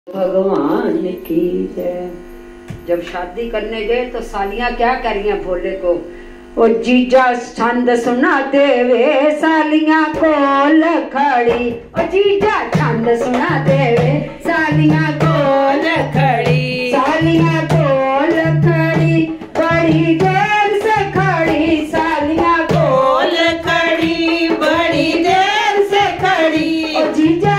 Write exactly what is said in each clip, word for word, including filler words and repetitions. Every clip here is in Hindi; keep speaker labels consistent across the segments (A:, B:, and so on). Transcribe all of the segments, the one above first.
A: भगवान की जय। जब शादी करने गए तो सालियां क्या कर रही हैं भोले को, ओ जीजा छंद सुना देवे सालियां कोल खड़ी, ओ जीजा छंद सुना देवे सालियां कोल खड़ी, सालियां कोल खड़ी बड़ी देर से खड़ी, सालियां कोल खड़ी बड़ी देर से खड़ी, ओ जीजा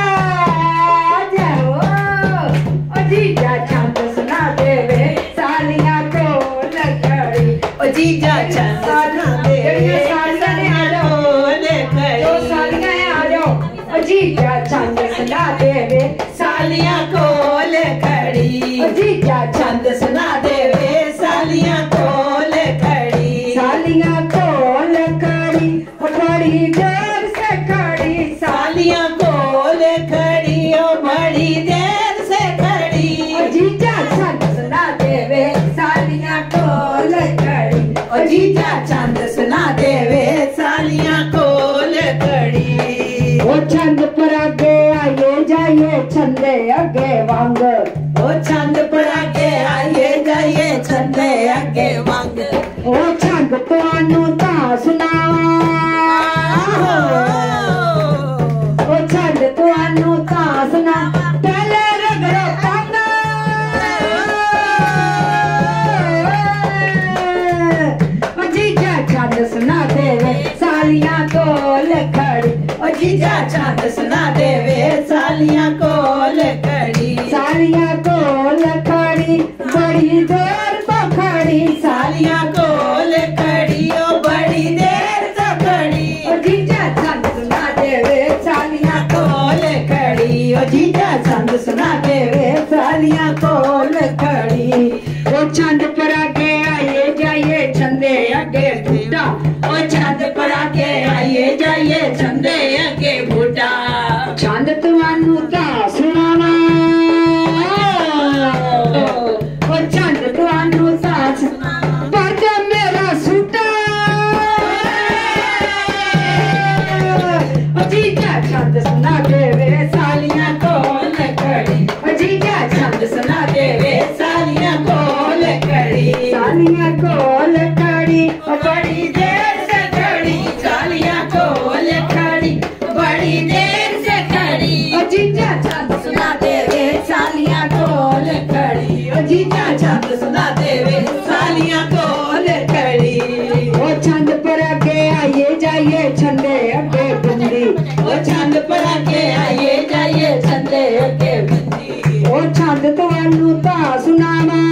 A: जीजा छंद सुना देवे सालियां कोल खड़ी, ओ जीजा छंद सुना देवे सालियां कोल खड़ी, ओ सालियां आ जाओ, ओ जीजा छंद सुना देवे सालियां कोल खड़ी, ओ जीजा छंद सुना देवे सालियां कोल खड़ी, सालियां कोल खड़ी बड़ी देर से खड़ी, सालियां कोल खड़ी ओ बड़ी देर से खड़ी, जीजा छंद सुना देवे सालियां कोल खड़ी, ओ जीजा छंद सुना देवे सालियां कोल खड़ी, ओ छंद पर आगे आइए जाइए छंदे अगे वांग, ओ छंद पर आगे आइए जाइए छंदे अगे वांग, ओ छंद तुहानू तां सुनावां, ओ छंद तुहानू तां सुनावां पहले रगड़ो पंग, छंद सुना देवे सालियां कोल खड़ी, ओ जीजा छंद सुना देवे सालियां कोल खड़ी, सालियां कोल खड़ी बड़ी देर तो खड़ी, सालियां कोल खड़ी ओ बड़ी देर तो खड़ी, ओ जीजा छंद सुना देवे सालियां कोल खड़ी, ओ जीजा छंद सुना देवे सालियां कोल खड़ी, ओ छंद पर आगे आइए जाइए छंदे अगे बूटा, ओ छंद पर आगे आइए जाइए छंदे अगे बूटा, छंद तुहानू तां सुनावां, ओ छंद तुहानू तां सुनावां पर मेरा सूटा, ओ जीजा छंद सुना देवे सालियां कोल खड़ी, ओ जीजा छंद सुना देवे सालियां कोल खड़ी, सालियां कोल खड़ी ओ बड़ी देर से खड़ी, सालियां कोल खड़ी बड़ी देर से खड़ी, ओ जीजा छंद सुना देवे सालियां कोल खड़ी, ओ जीजा छंद सुना देवे सालियां कोल खड़ी, ओ छंद पर आगे आइए जाइए छंदे अगे बंदी, ओ छंद पर आगे आइए जाइए छंदे अगे बंदी, ओ छंद तुहानू तां सुनावां,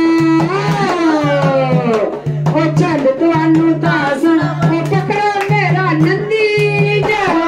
A: ओ छंद तुहानू तां सुनावां पकड़ो मेरा नंदी जाओ,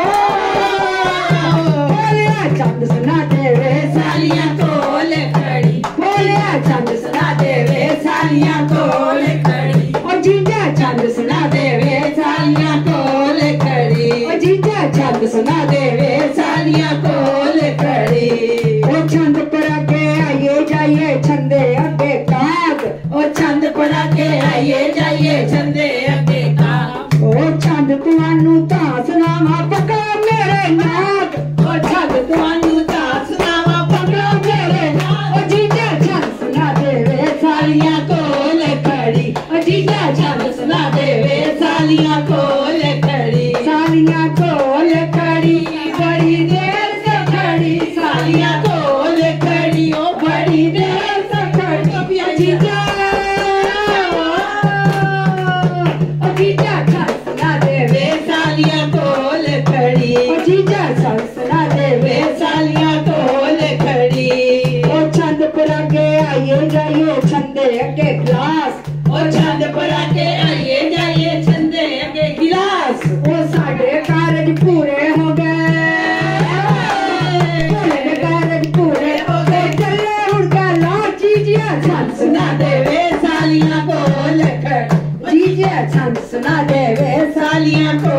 A: बोलिया छंद सुना देवे सालियां कोल खड़ी, बोलिया छंद सुना देवे सालियां कोल खड़ी, ओ जीजा छंद सुना देवे सालियां कोल खड़ी, ओ जीजा छंद सुना देवे सालियां कोल खड़ी, ओ छंद पर आगे आइए जाइए छंदे अगे काग, ओ छंद पर आगे आइए जाइए छंदे अगे काग, ओ छंद तुहानू तां सुनावां पकड़ो मेरे नाग, ओ छंद तुहानू तां सुनावां पकड़ो मेरे नाग, ओ जीजा छंद सुना देवे सालियां कोल खड़ी, ओ जीजा छंद सुना देवे सालियां कोल खड़ी, सालियां कोल खड़ी बड़ी देर से खड़ी, सालियां कोल खड़ी ओ बड़ी देर से खड़ी, ओ जीजा ओ जीजा छंद सुना देवे सालियां कोल खड़ी, ओ जीजा छंद सुना देवे सालियां कोल खड़ी, ओ छंद पर आगे आइए जाइए छंदे अगे गिलास, ओ छंद पर आगे आइए जाइए छंदे अगे गिलास, ओ साडे कारज पूरे हो गए, साडे कारज पूरे हो गए चले हुण गल्लां, जीजा छंद सुना देवे सालियां कोल खड़ी, जीजा छंद सुना देवे सालियां कोल